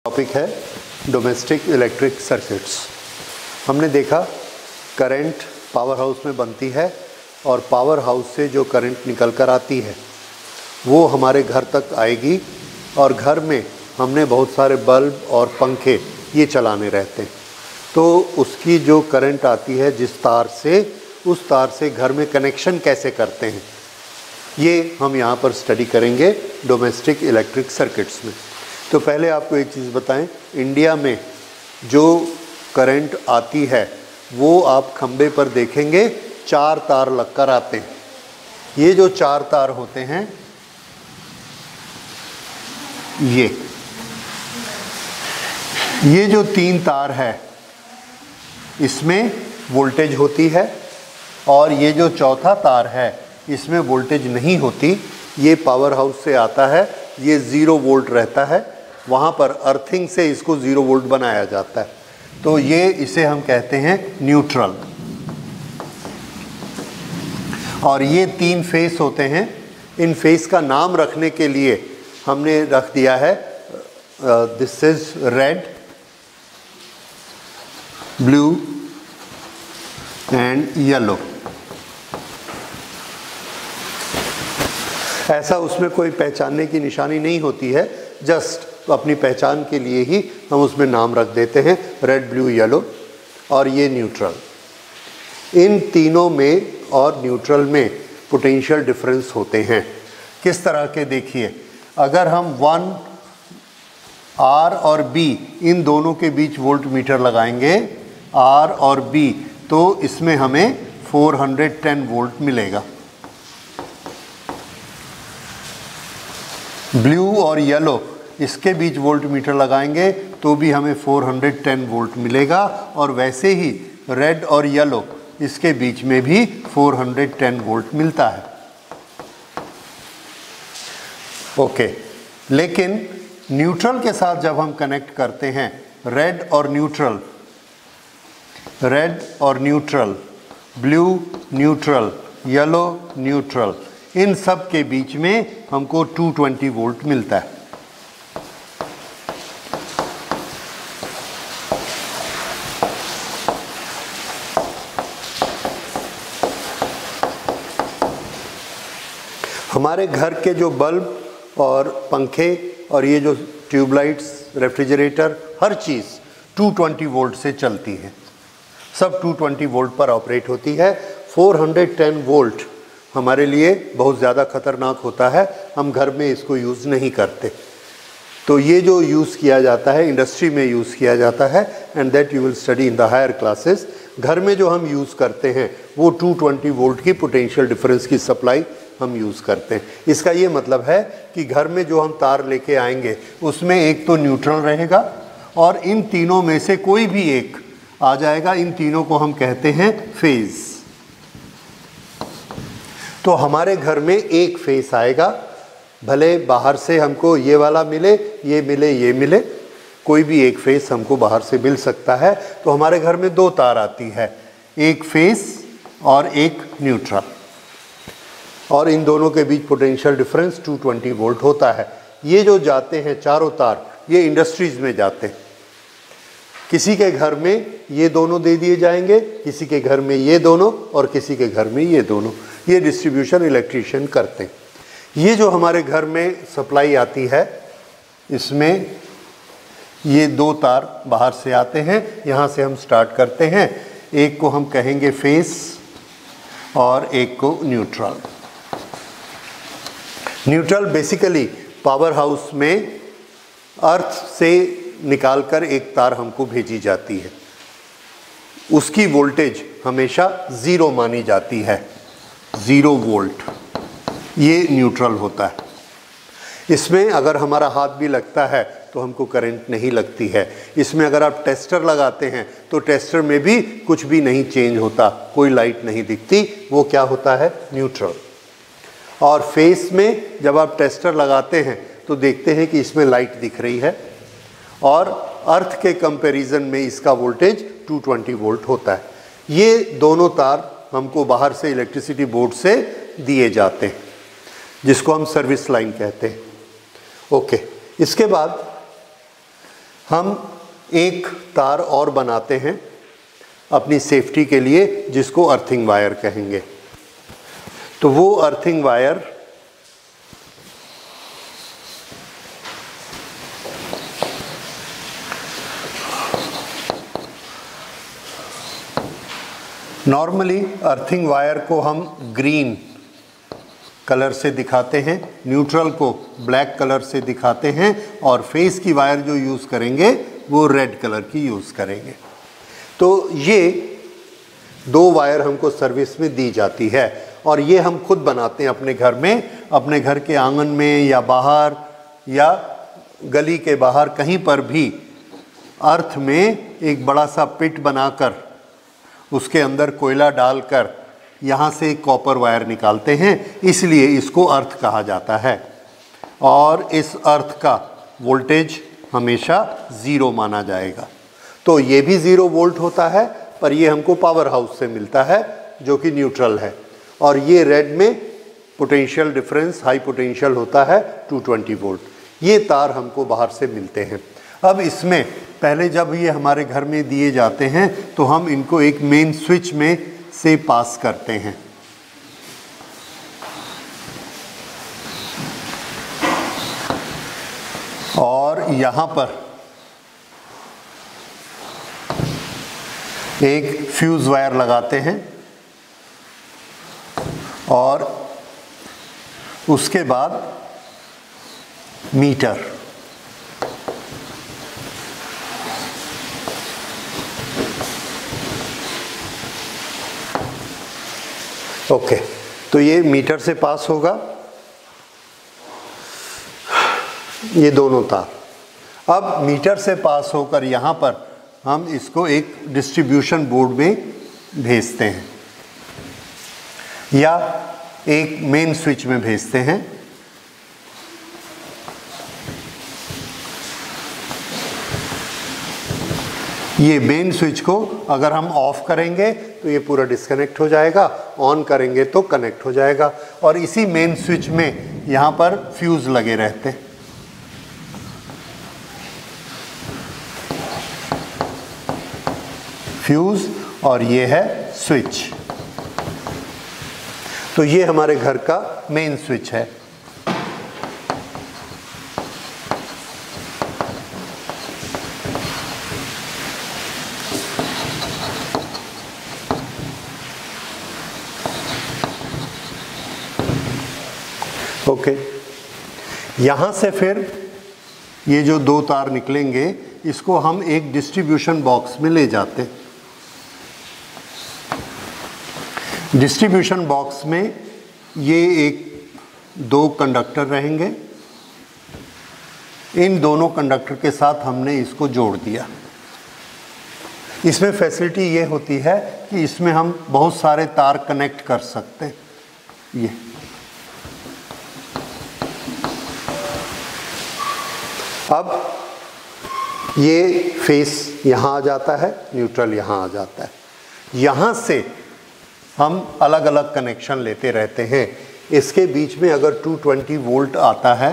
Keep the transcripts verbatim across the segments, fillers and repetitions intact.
Topic है domestic electric circuits. हमने देखा करंट पावर हाउस में बनती है और पावर हाउस से जो करंट निकल कर आती है वो हमारे घर तक आएगी और घर में हमने बहुत सारे बल्ब और पंखे ये चलाने रहते हैं, तो उसकी जो करंट आती है जिस तार से, उस तार से घर में कनेक्शन कैसे करते हैं ये हम यहाँ पर स्टडी करेंगे डोमेस्टिक इलेक्ट्रिक सर्किट्स में। तो पहले आपको एक चीज़ बताएं, इंडिया में जो करंट आती है वो आप खंबे पर देखेंगे चार तार लगकर आते हैं। ये जो चार तार होते हैं ये ये जो तीन तार है इसमें वोल्टेज होती है और ये जो चौथा तार है इसमें वोल्टेज नहीं होती। ये पावर हाउस से आता है, ये ज़ीरो वोल्ट रहता है, वहाँ पर अर्थिंग से इसको ज़ीरो वोल्ट बनाया जाता है, तो ये इसे हम कहते हैं न्यूट्रल। और ये तीन फेस होते हैं, इन फेस का नाम रखने के लिए हमने रख दिया है this is red, blue and yellow. ऐसा उसमें कोई पहचानने की निशानी नहीं होती है, जस्ट अपनी पहचान के लिए ही हम उसमें नाम रख देते हैं रेड, ब्लू, येलो। और ये न्यूट्रल। इन तीनों में और न्यूट्रल में पोटेंशियल डिफरेंस होते हैं। किस तरह के, देखिए, अगर हम वन आर और बी इन दोनों के बीच वोल्ट मीटर लगाएंगे आर और बी, तो इसमें हमें फोर हंड्रेड टेन वोल्ट मिलेगा। ब्लू और येलो इसके बीच वोल्ट मीटर लगाएंगे तो भी हमें फोर हंड्रेड टेन वोल्ट मिलेगा, और वैसे ही रेड और येलो इसके बीच में भी फोर हंड्रेड टेन वोल्ट मिलता है। ओके, लेकिन न्यूट्रल के साथ जब हम कनेक्ट करते हैं, रेड और न्यूट्रल, रेड और neutral, blue neutral, yellow neutral, इन सब के बीच में हमको टू ट्वेंटी वोल्ट मिलता है। हमारे घर के जो बल्ब और पंखे और ये जो ट्यूबलाइट्स, रेफ्रिजरेटर, हर चीज़ टू ट्वेंटी वोल्ट से चलती है, सब टू ट्वेंटी वोल्ट पर ऑपरेट होती है। फोर हंड्रेड टेन वोल्ट हमारे लिए बहुत ज़्यादा खतरनाक होता है, हम घर में इसको यूज़ नहीं करते। तो ये जो यूज़ किया जाता है, इंडस्ट्री में यूज़ किया जाता है, and that you will study in the higher classes. घर में जो हम यूज़ करते हैं वो टू ट्वेंटी वोल्ट की पोटेंशियल डिफरेंस की सप्लाई हम यूज़ करते हैं। इसका ये मतलब है कि घर में जो हम तार लेके आएंगे उसमें एक तो न्यूट्रल रहेगा और इन तीनों में से कोई भी एक आ जाएगा। इन तीनों को हम कहते हैं फेज़। तो हमारे घर में एक फेस आएगा, भले बाहर से हमको ये वाला मिले, ये मिले, ये मिले, कोई भी एक फेस हमको बाहर से मिल सकता है। तो हमारे घर में दो तार आती है, एक फेस और एक न्यूट्रल, और इन दोनों के बीच potential difference two twenty volt होता है। ये जो जाते हैं चारों तार, ये इंडस्ट्रीज़ में जाते हैं। किसी के घर में ये दोनों दे दिए जाएंगे, किसी के घर में ये दोनों, और किसी के घर में ये दोनों। ये डिस्ट्रीब्यूशन इलेक्ट्रीशियन करते हैं। ये जो हमारे घर में सप्लाई आती है, इसमें ये दो तार बाहर से आते हैं। यहाँ से हम स्टार्ट करते हैं, एक को हम कहेंगे फेस और एक को neutral. Neutral basically power house में अर्थ से निकालकर एक तार हमको भेजी जाती है, उसकी वोल्टेज हमेशा ज़ीरो मानी जाती है, ज़ीरो वोल्ट। ये न्यूट्रल होता है। इसमें अगर हमारा हाथ भी लगता है तो हमको करंट नहीं लगती है। इसमें अगर आप टेस्टर लगाते हैं तो टेस्टर में भी कुछ भी नहीं चेंज होता, कोई लाइट नहीं दिखती, वो क्या होता है, न्यूट्रल। और फेस में जब आप टेस्टर लगाते हैं तो देखते हैं कि इसमें लाइट दिख रही है, और अर्थ के कंपैरिजन में इसका वोल्टेज टू ट्वेंटी वोल्ट होता है। ये दोनों तार हमको बाहर से इलेक्ट्रिसिटी बोर्ड से दिए जाते हैं, जिसको हम सर्विस लाइन कहते हैं। ओके, इसके बाद हम एक तार और बनाते हैं अपनी सेफ्टी के लिए, जिसको अर्थिंग वायर कहेंगे। तो वो earthing wire normally earthing wire को हम ग्रीन कलर से दिखाते हैं, न्यूट्रल को ब्लैक कलर से दिखाते हैं, और फेस की वायर जो यूज़ करेंगे वो रेड कलर की यूज़ करेंगे। तो ये दो वायर हमको सर्विस में दी जाती है, और ये हम खुद बनाते हैं अपने घर में, अपने घर के आंगन में या बाहर या गली के बाहर कहीं पर भी अर्थ में एक बड़ा सा पिट बनाकर उसके अंदर कोयला डालकर यहाँ से एक कॉपर वायर निकालते हैं, इसलिए इसको अर्थ कहा जाता है। और इस अर्थ का वोल्टेज हमेशा ज़ीरो माना जाएगा। तो ये भी ज़ीरो वोल्ट होता है, पर ये हमको पावर हाउस से मिलता है जो कि न्यूट्रल है। और ये रेड में पोटेंशियल डिफरेंस हाई पोटेंशियल होता है टू ट्वेंटी वोल्ट। ये तार हमको बाहर से मिलते हैं। अब इसमें पहले जब ये हमारे घर में दिए जाते हैं तो हम इनको एक मेन स्विच में से पास करते हैं। और यहाँ पर एक फ्यूज वायर लगाते हैं, और उसके बाद मीटर। ओके, तो ये मीटर से पास होगा, ये दोनों तार। अब मीटर से पास होकर यहाँ पर हम इसको एक डिस्ट्रीब्यूशन बोर्ड में भेजते हैं या एक मेन स्विच में भेजते हैं। ये मेन स्विच को अगर हम ऑफ करेंगे तो ये पूरा डिस्कनेक्ट हो जाएगा, ऑन करेंगे तो कनेक्ट हो जाएगा। और इसी मेन स्विच में यहाँ पर फ्यूज लगे रहते हैं। फ्यूज, और ये है स्विच। तो ये हमारे घर का मेन स्विच है। ओके, यहाँ से फिर ये जो दो तार निकलेंगे इसको हम एक डिस्ट्रीब्यूशन बॉक्स में ले जाते हैं। डिस्ट्रीब्यूशन बॉक्स में ये एक दो कंडक्टर रहेंगे। इन दोनों कंडक्टर के साथ हमने इसको जोड़ दिया। इसमें फैसिलिटी ये होती है कि इसमें हम बहुत सारे तार कनेक्ट कर सकते हैं। ये अब ये फेस यहाँ आ जाता है, न्यूट्रल यहाँ आ जाता है। यहाँ से हम अलग अलग कनेक्शन लेते रहते हैं। इसके बीच में अगर टू ट्वेंटी वोल्ट आता है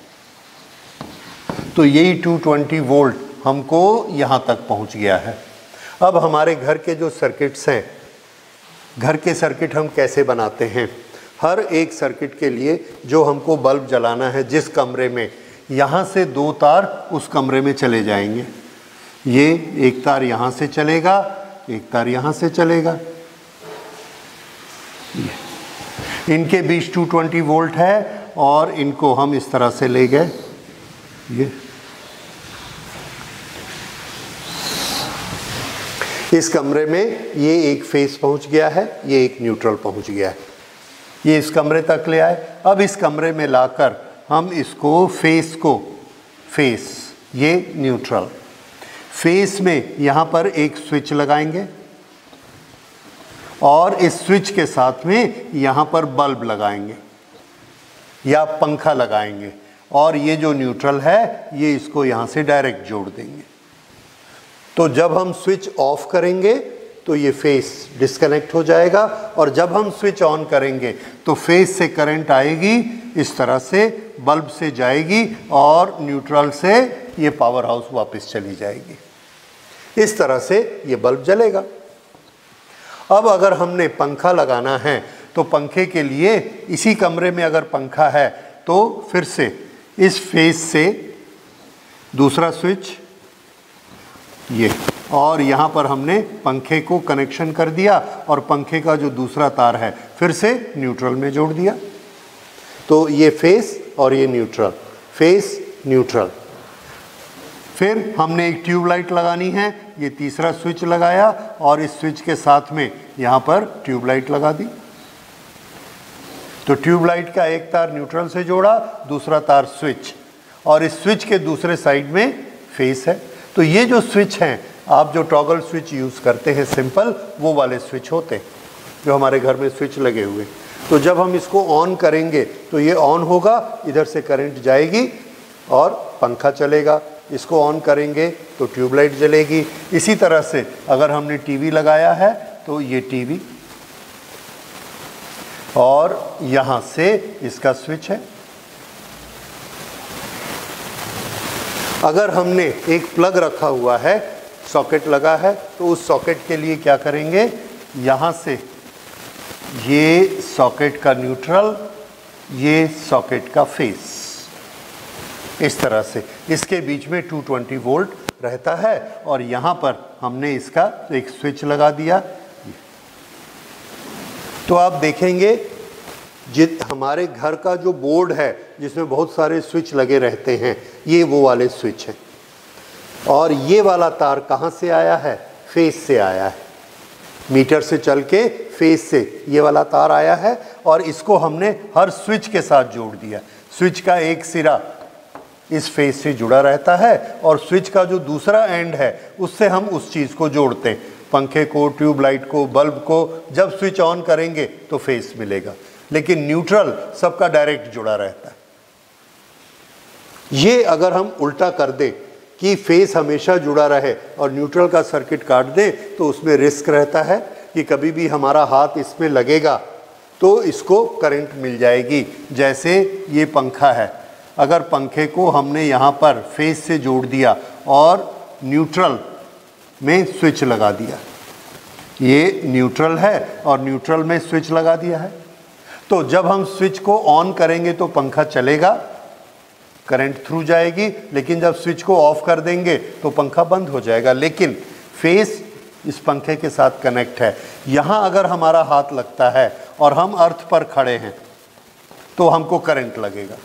तो यही टू ट्वेंटी वोल्ट हमको यहाँ तक पहुँच गया है। अब हमारे घर के जो सर्किट्स हैं, घर के सर्किट हम कैसे बनाते हैं? हर एक सर्किट के लिए जो हमको बल्ब जलाना है जिस कमरे में, यहाँ से दो तार उस कमरे में चले जाएंगे। ये एक तार यहाँ से चलेगा, एक तार यहाँ से चलेगा। इनके बीच टू ट्वेंटी वोल्ट है और इनको हम इस तरह से ले गए। ये इस कमरे में ये एक फेस पहुंच गया है, ये एक न्यूट्रल पहुंच गया है। ये इस कमरे तक ले आए। अब इस कमरे में लाकर हम इसको फेस को फेस ये न्यूट्रल फेस में यहाँ पर एक स्विच लगाएंगे और इस स्विच के साथ में यहाँ पर बल्ब लगाएंगे या पंखा लगाएंगे और ये जो न्यूट्रल है ये इसको यहाँ से डायरेक्ट जोड़ देंगे। तो जब हम स्विच ऑफ करेंगे तो ये फेस डिस्कनेक्ट हो जाएगा और जब हम स्विच ऑन करेंगे तो फेस से करंट आएगी, इस तरह से बल्ब से जाएगी और न्यूट्रल से ये पावर हाउस वापस चली जाएगी। इस तरह से ये बल्ब जलेगा। अब अगर हमने पंखा लगाना है तो पंखे के लिए इसी कमरे में अगर पंखा है तो फिर से इस फेस से दूसरा स्विच ये, और यहाँ पर हमने पंखे को कनेक्शन कर दिया और पंखे का जो दूसरा तार है फिर से न्यूट्रल में जोड़ दिया। तो ये फेस और ये न्यूट्रल, फेस न्यूट्रल। फिर हमने एक ट्यूबलाइट लगानी है, ये तीसरा स्विच लगाया और इस स्विच के साथ में यहाँ पर ट्यूबलाइट लगा दी। तो ट्यूबलाइट का एक तार न्यूट्रल से जोड़ा, दूसरा तार स्विच, और इस स्विच के दूसरे साइड में फेस है। तो ये जो स्विच हैं, आप जो टॉगल स्विच यूज़ करते हैं सिंपल, वो वाले स्विच होते हैं जो हमारे घर में स्विच लगे हुए। तो जब हम इसको ऑन करेंगे तो ये ऑन होगा, इधर से करंट जाएगी और पंखा चलेगा। इसको ऑन करेंगे तो ट्यूबलाइट जलेगी। इसी तरह से अगर हमने टीवी लगाया है तो ये टीवी, और यहाँ से इसका स्विच है। अगर हमने एक प्लग रखा हुआ है, सॉकेट लगा है, तो उस सॉकेट के लिए क्या करेंगे, यहाँ से ये सॉकेट का न्यूट्रल, ये सॉकेट का फेस, इस तरह से इसके बीच में दो सौ बीस वोल्ट रहता है और यहाँ पर हमने इसका एक स्विच लगा दिया। तो आप देखेंगे जित हमारे घर का जो बोर्ड है जिसमें बहुत सारे स्विच लगे रहते हैं, ये वो वाले स्विच हैं। और ये वाला तार कहाँ से आया है, फेस से आया है। मीटर से चल के फेस से ये वाला तार आया है और इसको हमने हर स्विच के साथ जोड़ दिया। स्विच का एक सिरा इस फेस से जुड़ा रहता है और स्विच का जो दूसरा एंड है उससे हम उस चीज़ को जोड़ते हैं, पंखे को, ट्यूबलाइट को, बल्ब को। जब स्विच ऑन करेंगे तो फेस मिलेगा, लेकिन न्यूट्रल सबका डायरेक्ट जुड़ा रहता है। ये अगर हम उल्टा कर दें कि फेस हमेशा जुड़ा रहे और न्यूट्रल का सर्किट काट दें तो उसमें रिस्क रहता है कि कभी भी हमारा हाथ इसमें लगेगा तो इसको करंट मिल जाएगी। जैसे ये पंखा है, अगर पंखे को हमने यहाँ पर फेस से जोड़ दिया और न्यूट्रल में स्विच लगा दिया, ये न्यूट्रल है और न्यूट्रल में स्विच लगा दिया है, तो जब हम स्विच को ऑन करेंगे तो पंखा चलेगा, करंट थ्रू जाएगी, लेकिन जब स्विच को ऑफ कर देंगे तो पंखा बंद हो जाएगा। लेकिन फेस इस पंखे के साथ कनेक्ट है। यहाँ अगर हमारा हाथ लगता है और हम अर्थ पर खड़े हैं तो हमको करंट लगेगा,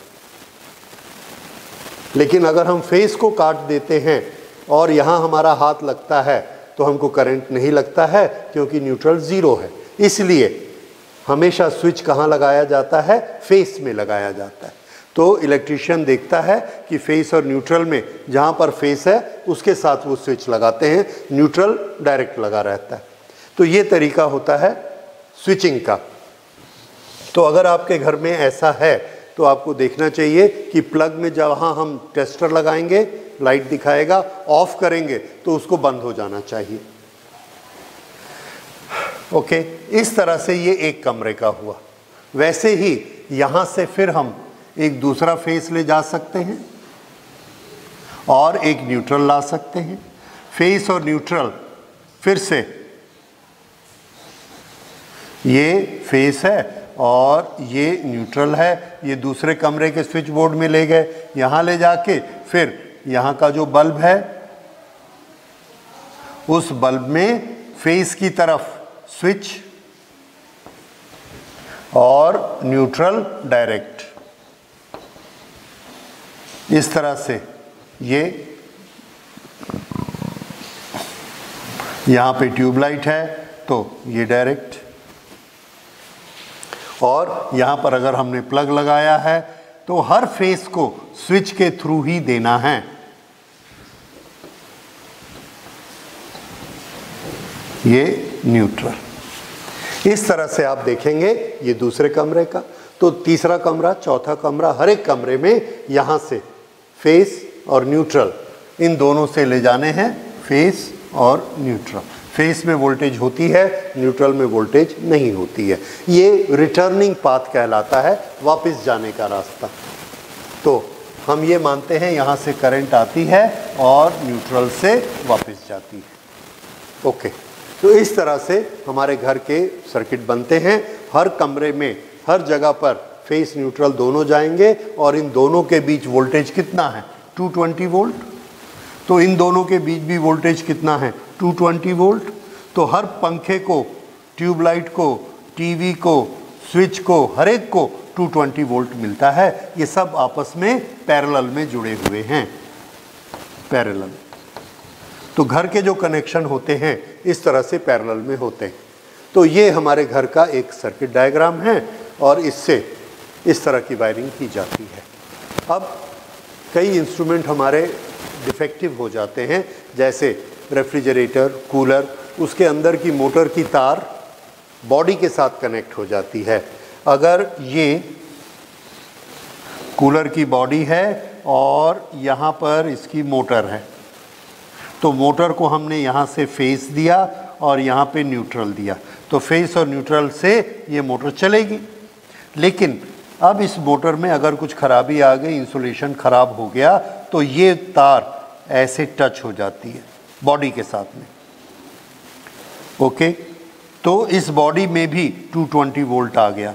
लेकिन अगर हम फेस को काट देते हैं और यहाँ हमारा हाथ लगता है तो हमको करंट नहीं लगता है, क्योंकि न्यूट्रल ज़ीरो है। इसलिए हमेशा स्विच कहाँ लगाया जाता है, फेस में लगाया जाता है। तो इलेक्ट्रिशियन देखता है कि फेस और न्यूट्रल में जहाँ पर फेस है उसके साथ वो स्विच लगाते हैं, न्यूट्रल डायरेक्ट लगा रहता है। तो ये तरीका होता है स्विचिंग का। तो अगर आपके घर में ऐसा है तो आपको देखना चाहिए कि प्लग में जहाँ हम टेस्टर लगाएंगे लाइट दिखाएगा, ऑफ करेंगे तो उसको बंद हो जाना चाहिए। ओके, इस तरह से ये एक कमरे का हुआ। वैसे ही यहाँ से फिर हम एक दूसरा फेस ले जा सकते हैं और एक न्यूट्रल ला सकते हैं। फेस और न्यूट्रल फिर से ये फेस है और ये न्यूट्रल है, ये दूसरे कमरे के स्विच बोर्ड में ले गए। यहाँ ले जाके फिर यहाँ का जो बल्ब है उस बल्ब में फेस की तरफ स्विच और न्यूट्रल डायरेक्ट, इस तरह से ये यहाँ पे ट्यूबलाइट है तो ये डायरेक्ट, और यहाँ पर अगर हमने प्लग लगाया है तो हर फेस को स्विच के थ्रू ही देना है। ये न्यूट्रल। इस तरह से आप देखेंगे ये दूसरे कमरे का। तो तीसरा कमरा, चौथा कमरा, हर एक कमरे में यहाँ से फेस और न्यूट्रल, इन दोनों से ले जाने हैं फेस और न्यूट्रल। फेस में वोल्टेज होती है, न्यूट्रल में वोल्टेज नहीं होती है। ये रिटर्निंग पाथ कहलाता है, वापस जाने का रास्ता। तो हम ये मानते हैं यहाँ से करंट आती है और न्यूट्रल से वापस जाती है। ओके, तो इस तरह से हमारे घर के सर्किट बनते हैं। हर कमरे में हर जगह पर फेस न्यूट्रल दोनों जाएंगे और इन दोनों के बीच वोल्टेज कितना है, टू ट्वेंटी वोल्ट। तो इन दोनों के बीच भी वोल्टेज कितना है, टू ट्वेंटी वोल्ट। तो हर पंखे को, ट्यूबलाइट को, टीवी को, स्विच को, हर एक को टू ट्वेंटी वोल्ट मिलता है। ये सब आपस में पैरेलल में जुड़े हुए हैं, पैरेलल। तो घर के जो कनेक्शन होते हैं इस तरह से पैरेलल में होते हैं। तो ये हमारे घर का एक सर्किट डायग्राम है और इससे इस तरह की वायरिंग की जाती है। अब कई इंस्ट्रूमेंट हमारे डिफेक्टिव हो जाते हैं, जैसे रेफ्रिजरेटर, कूलर, उसके अंदर की मोटर की तार बॉडी के साथ कनेक्ट हो जाती है। अगर ये कूलर की बॉडी है और यहाँ पर इसकी मोटर है, तो मोटर को हमने यहाँ से फेस दिया और यहाँ पे न्यूट्रल दिया, तो फेस और न्यूट्रल से ये मोटर चलेगी। लेकिन अब इस मोटर में अगर कुछ खराबी आ गई, इंसुलेशन ख़राब हो गया, तो ये तार ऐसे टच हो जाती है बॉडी के साथ में। ओके, तो इस बॉडी में भी टू ट्वेंटी वोल्ट आ गया।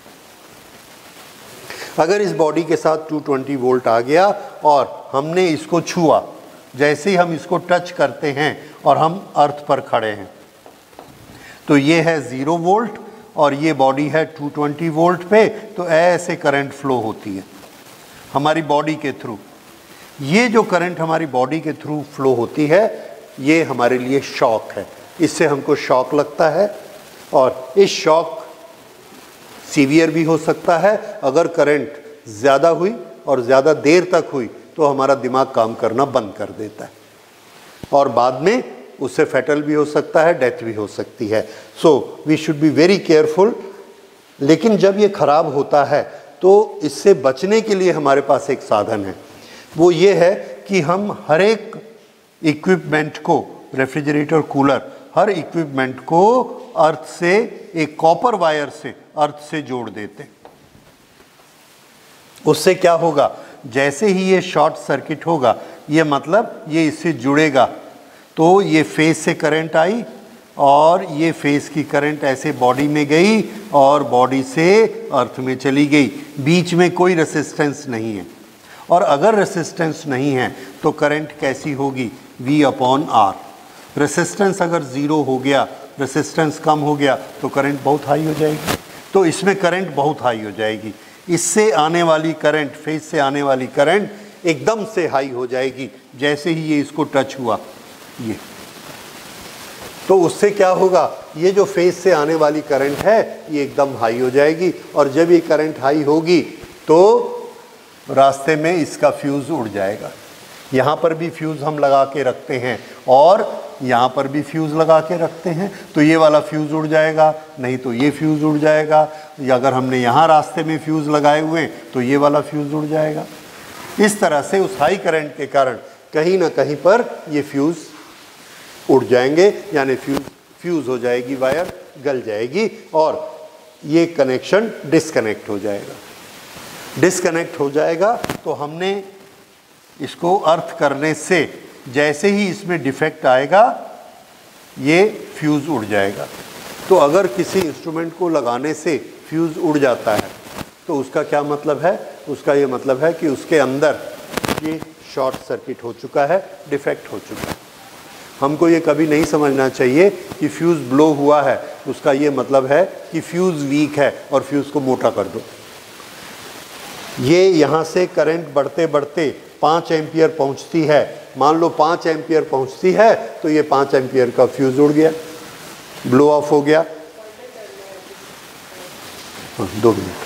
अगर इस बॉडी के साथ टू ट्वेंटी वोल्ट आ गया और हमने इसको छुआ, जैसे ही हम इसको टच करते हैं और हम अर्थ पर खड़े हैं, तो ये है ज़ीरो वोल्ट और ये बॉडी है टू ट्वेंटी वोल्ट पे, तो ऐसे करंट फ्लो होती है हमारी बॉडी के थ्रू। ये जो करंट हमारी बॉडी के थ्रू फ्लो होती है, ये हमारे लिए शॉक है। इससे हमको शॉक लगता है और इस शॉक सीवियर भी हो सकता है। अगर करंट ज़्यादा हुई और ज़्यादा देर तक हुई तो हमारा दिमाग काम करना बंद कर देता है और बाद में उससे फैटल भी हो सकता है, डेथ भी हो सकती है। So we should be very careful. लेकिन जब ये ख़राब होता है तो इससे बचने के लिए हमारे पास एक साधन है, वो ये है कि हम हर एक इक्विपमेंट को, रेफ्रिजरेटर, कूलर, हर इक्विपमेंट को अर्थ से, एक कॉपर वायर से अर्थ से जोड़ देते। उससे क्या होगा, जैसे ही ये शॉर्ट सर्किट होगा, ये मतलब ये इससे जुड़ेगा, तो ये फेस से करंट आई और ये फेस की करंट ऐसे बॉडी में गई और बॉडी से अर्थ में चली गई। बीच में कोई रेसिस्टेंस नहीं है, और अगर रेसिस्टेंस नहीं है तो करंट कैसी होगी, V अपॉन आर। रेसिस्टेंस अगर ज़ीरो हो गया, रेसिस्टेंस कम हो गया, तो करंट बहुत हाई हो जाएगी। तो इसमें करंट बहुत हाई हो जाएगी। इससे आने वाली करंट, फेस से आने वाली करंट एकदम से हाई हो जाएगी जैसे ही ये इसको टच हुआ। ये तो उससे क्या होगा, ये जो फेस से आने वाली करंट है ये एकदम हाई हो जाएगी, और जब ये करंट हाई होगी तो रास्ते में इसका फ्यूज़ उड़ जाएगा। यहाँ पर भी फ्यूज़ हम लगा के रखते हैं और यहाँ पर भी फ्यूज़ लगा के रखते हैं, तो ये वाला फ्यूज़ उड़ जाएगा, नहीं तो ये फ्यूज़ उड़ जाएगा, या अगर हमने यहाँ रास्ते में फ्यूज़ लगाए हुए तो ये वाला फ्यूज़ उड़ जाएगा। इस तरह से उस हाई करंट के कारण कहीं ना कहीं पर ये फ्यूज़ उड़ जाएंगे, यानी फ्यूज़ फ्यूज़ हो जाएगी, वायर गल जाएगी और ये कनेक्शन डिस्कनेक्ट हो जाएगा। डिस्कनेक्ट हो जाएगा तो हमने इसको अर्थ करने से जैसे ही इसमें डिफेक्ट आएगा ये फ्यूज़ उड़ जाएगा। तो अगर किसी इंस्ट्रूमेंट को लगाने से फ्यूज़ उड़ जाता है तो उसका क्या मतलब है, उसका ये मतलब है कि उसके अंदर ये शॉर्ट सर्किट हो चुका है, डिफेक्ट हो चुका है। हमको ये कभी नहीं समझना चाहिए कि फ्यूज़ ब्लो हुआ है, उसका ये मतलब है कि फ्यूज़ वीक है और फ्यूज़ को मोटा कर दो। ये यहाँ से करंट बढ़ते बढ़ते पाँच एम्पियर पहुँचती है, मान लो पाँच एम्पियर पहुँचती है तो ये पाँच एम्पियर का फ्यूज़ उड़ गया, ब्लो ऑफ हो गया। हाँ, दो मिनट,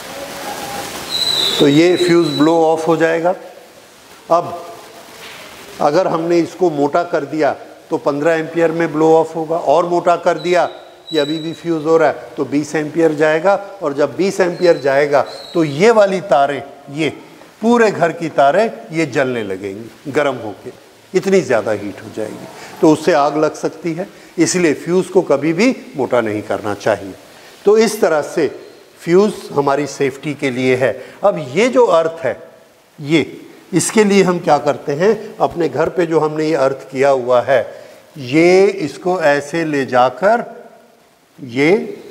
तो ये फ्यूज़ ब्लो ऑफ हो जाएगा। अब अगर हमने इसको मोटा कर दिया तो पंद्रह एम्पियर में ब्लो ऑफ होगा, और मोटा कर दिया कि अभी भी फ्यूज़ हो रहा है तो बीस एम्पियर जाएगा, और जब बीस एम्पियर जाएगा तो ये वाली तारें, ये पूरे घर की तारें ये जलने लगेंगी गर्म होके, इतनी ज़्यादा हीट हो जाएगी, तो उससे आग लग सकती है। इसलिए फ्यूज़ को कभी भी मोटा नहीं करना चाहिए। तो इस तरह से फ्यूज़ हमारी सेफ्टी के लिए है। अब ये जो अर्थ है, ये इसके लिए हम क्या करते हैं, अपने घर पे जो हमने ये अर्थ किया हुआ है, ये इसको ऐसे ले जाकर ये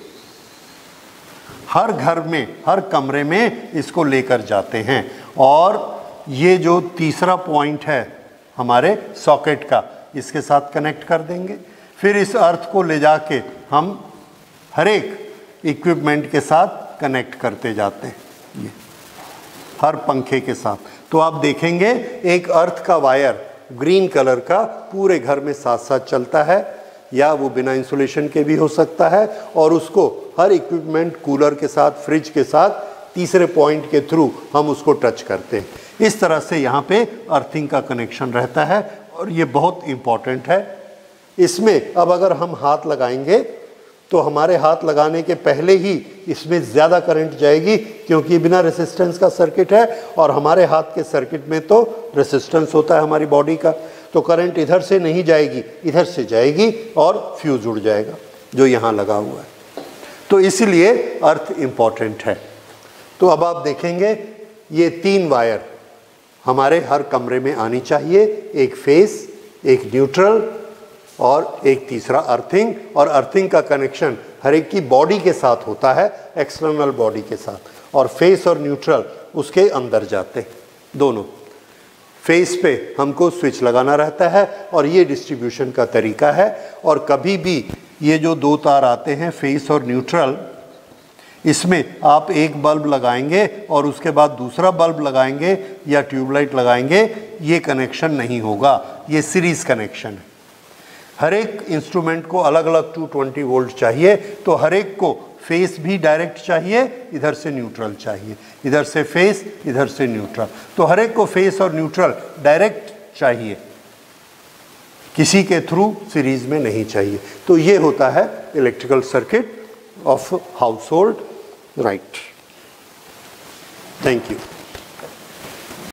हर घर में, हर कमरे में इसको लेकर जाते हैं, और ये जो तीसरा पॉइंट है हमारे सॉकेट का, इसके साथ कनेक्ट कर देंगे। फिर इस अर्थ को ले जाके हम हर एक इक्विपमेंट के साथ कनेक्ट करते जाते हैं, ये हर पंखे के साथ। तो आप देखेंगे एक अर्थ का वायर ग्रीन कलर का पूरे घर में साथ साथ चलता है, या वो बिना इंसुलेशन के भी हो सकता है, और उसको हर इक्विपमेंट, कूलर के साथ, फ्रिज के साथ, तीसरे पॉइंट के थ्रू हम उसको टच करते हैं। इस तरह से यहाँ पे अर्थिंग का कनेक्शन रहता है, और ये बहुत इम्पॉर्टेंट है। इसमें अब अगर हम हाथ लगाएंगे तो हमारे हाथ लगाने के पहले ही इसमें ज़्यादा करंट जाएगी, क्योंकि बिना रेसिस्टेंस का सर्किट है, और हमारे हाथ के सर्किट में तो रेसिस्टेंस होता है हमारी बॉडी का, तो करंट इधर से नहीं जाएगी, इधर से जाएगी और फ्यूज़ उड़ जाएगा जो यहाँ लगा हुआ है। तो इसीलिए अर्थ इम्पॉर्टेंट है। तो अब आप देखेंगे ये तीन वायर हमारे हर कमरे में आनी चाहिए, एक फेस, एक न्यूट्रल और एक तीसरा अर्थिंग। और अर्थिंग का कनेक्शन हर एक की बॉडी के साथ होता है, एक्सटर्नल बॉडी के साथ, और फेस और न्यूट्रल उसके अंदर जाते हैं दोनों। फेस पे हमको स्विच लगाना रहता है, और ये डिस्ट्रीब्यूशन का तरीका है। और कभी भी ये जो दो तार आते हैं फेस और न्यूट्रल, इसमें आप एक बल्ब लगाएंगे और उसके बाद दूसरा बल्ब लगाएंगे या ट्यूबलाइट लगाएंगे, ये कनेक्शन नहीं होगा, ये सीरीज़ कनेक्शन है। हर एक इंस्ट्रूमेंट को अलग अलग टू ट्वेंटी वोल्ट चाहिए, तो हर एक को फेस भी डायरेक्ट चाहिए, इधर से न्यूट्रल चाहिए, इधर से फेस, इधर से न्यूट्रल। तो हर एक को फेस और न्यूट्रल डायरेक्ट चाहिए, किसी के थ्रू सीरीज में नहीं चाहिए। तो ये होता है electrical circuit of household, right. Thank you.